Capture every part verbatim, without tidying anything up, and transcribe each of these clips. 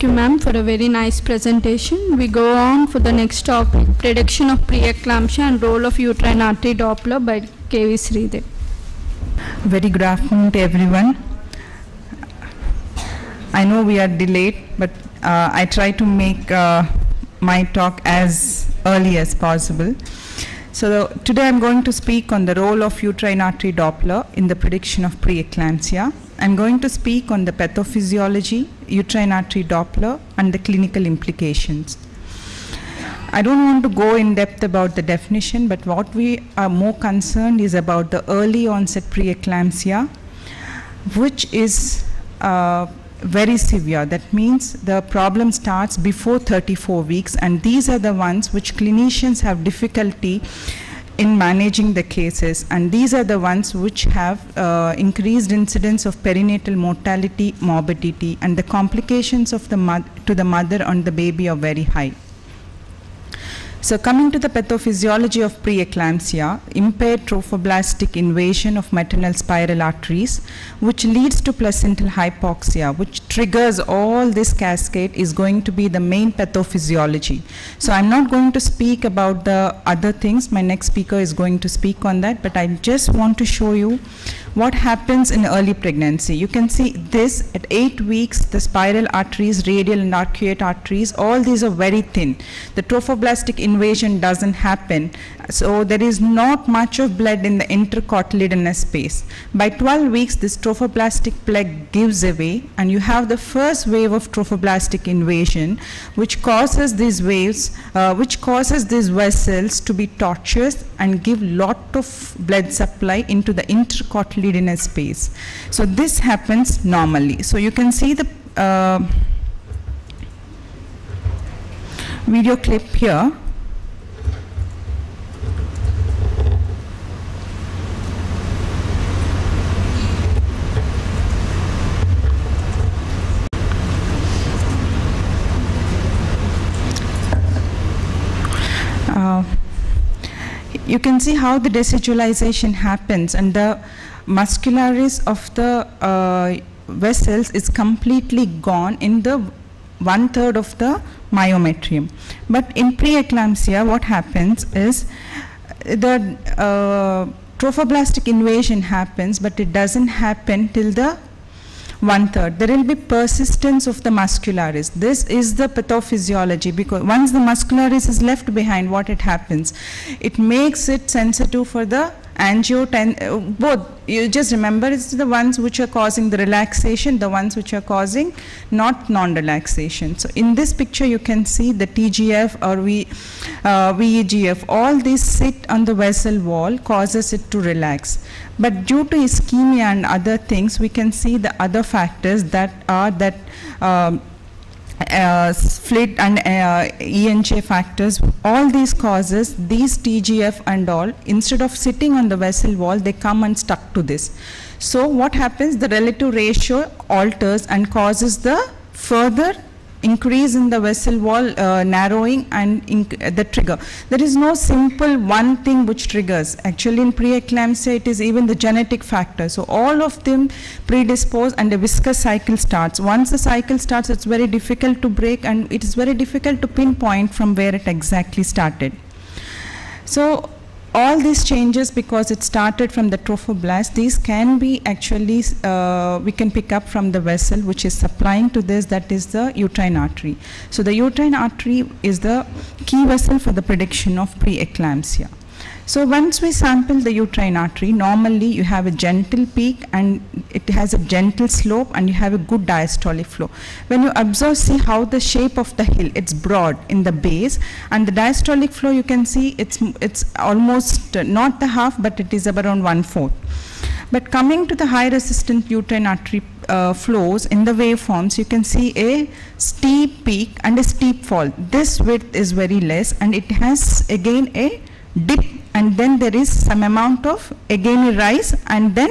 you, ma'am, for a very nice presentation. We go on for the next topic, prediction of preeclampsia and role of uterine artery Doppler by K V Sridhar. Very good afternoon to everyone. I know we are delayed, but uh, I try to make uh, my talk as early as possible. So today I'm going to speak on the role of uterine artery Doppler in the prediction of preeclampsia. I'm going to speak on the pathophysiology, uterine artery Doppler, and the clinical implications. I don't want to go in depth about the definition, but what we are more concerned is about the early onset preeclampsia, which is uh, very severe. That means the problem starts before thirty-four weeks, and these are the ones which clinicians have difficulty in managing the cases, and these are the ones which have uh, increased incidence of perinatal mortality, morbidity, and the complications of the to the mother and the baby are very high. So coming to the pathophysiology of preeclampsia, impaired trophoblastic invasion of maternal spiral arteries, which leads to placental hypoxia, which triggers all this cascade, is going to be the main pathophysiology. So I'm not going to speak about the other things. My next speaker is going to speak on that, but I just want to show you what happens in early pregnancy. You can see this at eight weeks, the spiral arteries, radial and arcuate arteries, all these are very thin. The trophoblastic invasion doesn't happen, so there is not much of blood in the intercotyledonous space. By twelve weeks, this trophoblastic plaque gives away, and you have the first wave of trophoblastic invasion, which causes these waves, uh, which causes these vessels to be tortuous and give lot of blood supply into the intercotyledonous space. So this happens normally. So you can see the uh, video clip here. Uh, you can see how the decidualization happens, and the muscularis of the uh, vessels is completely gone in the one third of the myometrium. But in preeclampsia, what happens is the uh, trophoblastic invasion happens, but it doesn't happen till the one third. There will be persistence of the muscularis. This is the pathophysiology, because once the muscularis is left behind, what it happens? It makes it sensitive for the angiotensin, uh, both. You just remember, it's the ones which are causing the relaxation, the ones which are causing not non-relaxation. So in this picture, you can see the T G F or v, uh, V E G F, all these sit on the vessel wall, causes it to relax. But due to ischemia and other things, we can see the other factors that are that um, Uh, flit and uh, E N J factors, all these causes, these T G F and all, instead of sitting on the vessel wall, they come and stuck to this. So what happens? The relative ratio alters and causes the further increase in the vessel wall uh, narrowing and uh, the trigger. There is no simple one thing which triggers. Actually in preeclampsia, it is even the genetic factor. So all of them predispose, and a viscous cycle starts. Once the cycle starts, it's very difficult to break, and it is very difficult to pinpoint from where it exactly started. So all these changes, because it started from the trophoblast, these can be actually, uh, we can pick up from the vessel which is supplying to this, that is the uterine artery. So the uterine artery is the key vessel for the prediction of preeclampsia. So once we sample the uterine artery, normally you have a gentle peak and it has a gentle slope, and you have a good diastolic flow. When you observe, see how the shape of the hill, it's broad in the base, and the diastolic flow, you can see it's, it's almost uh, not the half, but it is around one fourth. But coming to the high resistant uterine artery uh, flows in the waveforms, you can see a steep peak and a steep fall. This width is very less, and it has again a dip, and then there is some amount of again a rise, and then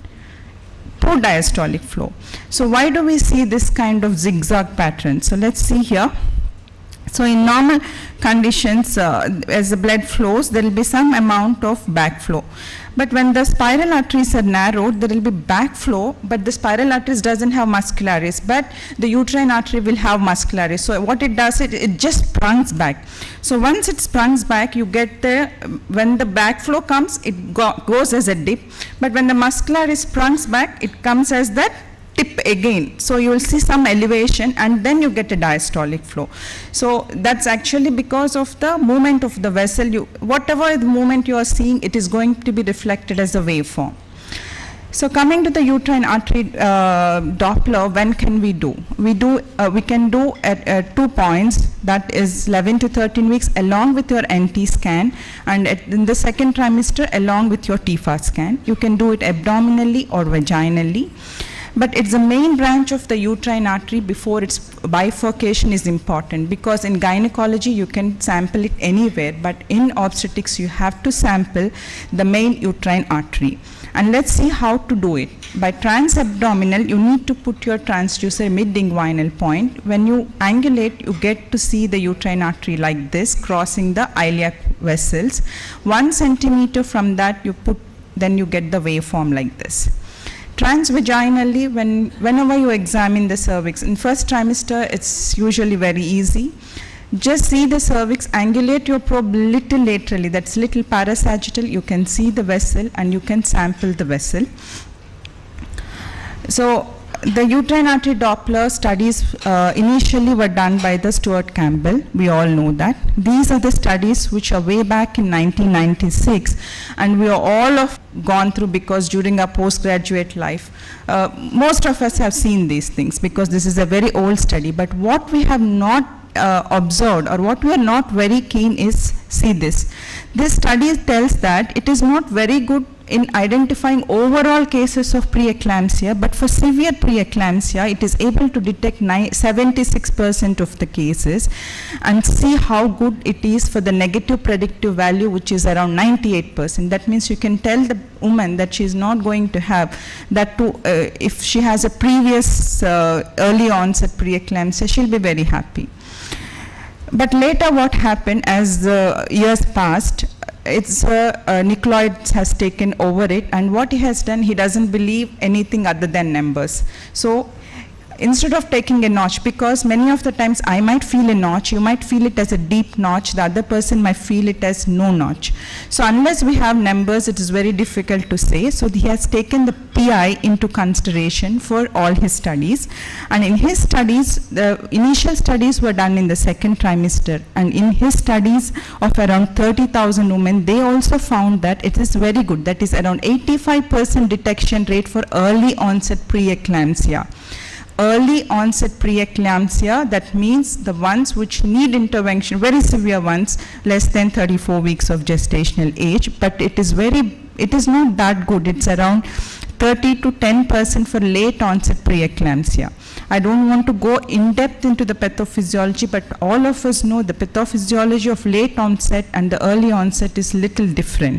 poor diastolic flow. So why do we see this kind of zigzag pattern? So let's see here. So in normal conditions, uh, as the blood flows, there will be some amount of backflow. But when the spiral arteries are narrowed, there will be backflow, but the spiral arteries doesn't have muscularis, but the uterine artery will have muscularis. So what it does, it, it just sprungs back. So once it sprungs back, you get the, when the backflow comes, it go, goes as a dip, but when the muscularis sprungs back, it comes as that tip again. So you will see some elevation and then you get a diastolic flow. So that's actually because of the movement of the vessel. You, whatever the movement you are seeing, it is going to be reflected as a waveform. So coming to the uterine artery uh, Doppler, when can we do? We do, uh, we can do at uh, two points, that is eleven to thirteen weeks along with your N T scan, and at, in the second trimester along with your T F A scan. You can do it abdominally or vaginally. But it's the main branch of the uterine artery before its bifurcation is important, because in gynecology you can sample it anywhere, but in obstetrics you have to sample the main uterine artery. And let's see how to do it. By transabdominal, you need to put your transducer mid-inguinal point. When you angulate, you get to see the uterine artery like this, crossing the iliac vessels. One centimeter from that you put, then you get the waveform like this. Transvaginally, when, whenever you examine the cervix, in first trimester, it's usually very easy. Just see the cervix, angulate your probe little laterally, that's little parasagittal, you can see the vessel and you can sample the vessel. So the uterine artery Doppler studies uh, initially were done by the Stuart Campbell, we all know that. These are the studies which are way back in nineteen ninety-six, and we are all of gone through, because during our postgraduate life, uh, most of us have seen these things, because this is a very old study. But what we have not uh, observed, or what we are not very keen is, see this. This study tells that it is not very good in identifying overall cases of preeclampsia, but for severe preeclampsia, it is able to detect seventy-six percent of the cases, and see how good it is for the negative predictive value, which is around ninety-eight percent. That means you can tell the woman that she is not going to have that too, uh, if she has a previous uh, early onset preeclampsia, she'll be very happy. But later what happened as the years passed, it's uh, uh, Nicolaides has taken over it, and what he has done, he doesn't believe anything other than numbers. So instead of taking a notch, because many of the times I might feel a notch, you might feel it as a deep notch, the other person might feel it as no notch. So unless we have numbers, it is very difficult to say. So he has taken the P I into consideration for all his studies, and in his studies, the initial studies were done in the second trimester, and in his studies of around thirty thousand women, they also found that it is very good, that is around eighty-five percent detection rate for early onset preeclampsia. Early onset preeclampsia, that means the ones which need intervention, very severe ones, less than thirty-four weeks of gestational age, but it is very, it is not that good. It's around thirty to ten percent for late onset preeclampsia. I don't want to go in depth into the pathophysiology, but all of us know the pathophysiology of late onset and the early onset is little different.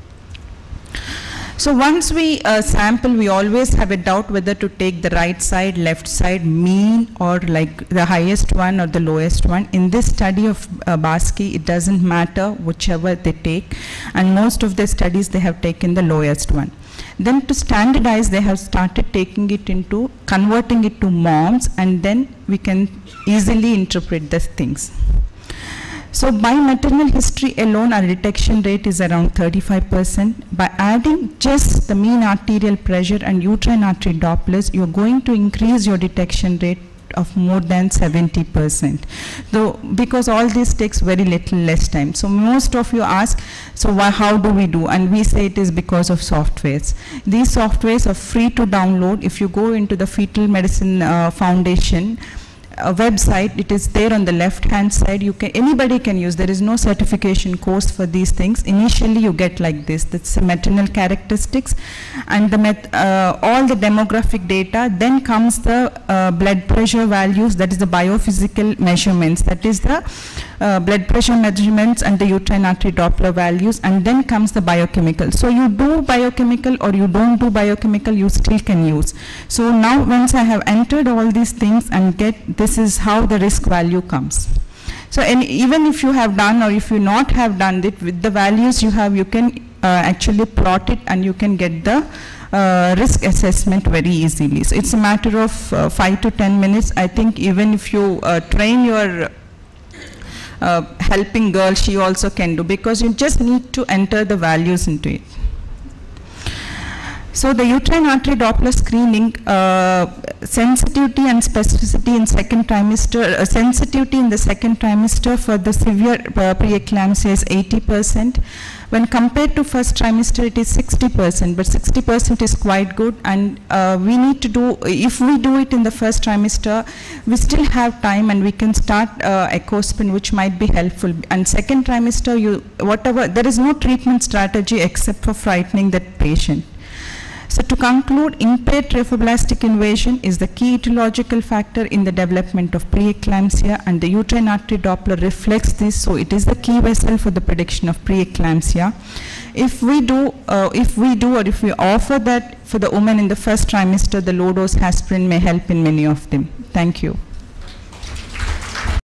So once we uh, sample, we always have a doubt whether to take the right side, left side, mean, or like the highest one or the lowest one. In this study of uh, Baski, it doesn't matter whichever they take, and most of the studies they have taken the lowest one. Then to standardize, they have started taking it into, converting it to moms, and then we can easily interpret the things. So by maternal history alone, our detection rate is around thirty-five percent. By adding just the mean arterial pressure and uterine artery Dopplers, you're going to increase your detection rate of more than seventy percent. Though, because all this takes very little less time. So most of you ask, so why, how do we do? And we say it is because of softwares. These softwares are free to download. If you go into the Fetal Medicine uh, Foundation a website, it is there on the left hand side. You can, anybody can use, there is no certification course for these things. Initially you get like this, that's the maternal characteristics and the met, uh, all the demographic data. Then comes the uh, blood pressure values, that is the biophysical measurements, that is the uh, blood pressure measurements and the uterine artery Doppler values, and then comes the biochemical. So you do biochemical or you don't do biochemical, you still can use. So now once I have entered all these things and get, this is how the risk value comes. So and even if you have done or if you not have done it, with the values you have, you can uh, actually plot it and you can get the uh, risk assessment very easily. So it's a matter of uh, five to ten minutes. I think even if you uh, train your uh, helping girl, she also can do, because you just need to enter the values into it. So the uterine artery Doppler screening, uh, sensitivity and specificity in second trimester, uh, sensitivity in the second trimester for the severe uh, preeclampsia is eighty percent. When compared to first trimester, it is sixty percent, but sixty percent is quite good. And uh, we need to do, if we do it in the first trimester, we still have time and we can start uh, ecospin, which might be helpful. And second trimester, you whatever, there is no treatment strategy except for frightening that patient. So to conclude, impaired trophoblastic invasion is the key etiological factor in the development of preeclampsia, and the uterine artery Doppler reflects this, so it is the key vessel for the prediction of preeclampsia. If we do, uh, if we do or if we offer that for the women in the first trimester, the low dose aspirin may help in many of them. Thank you.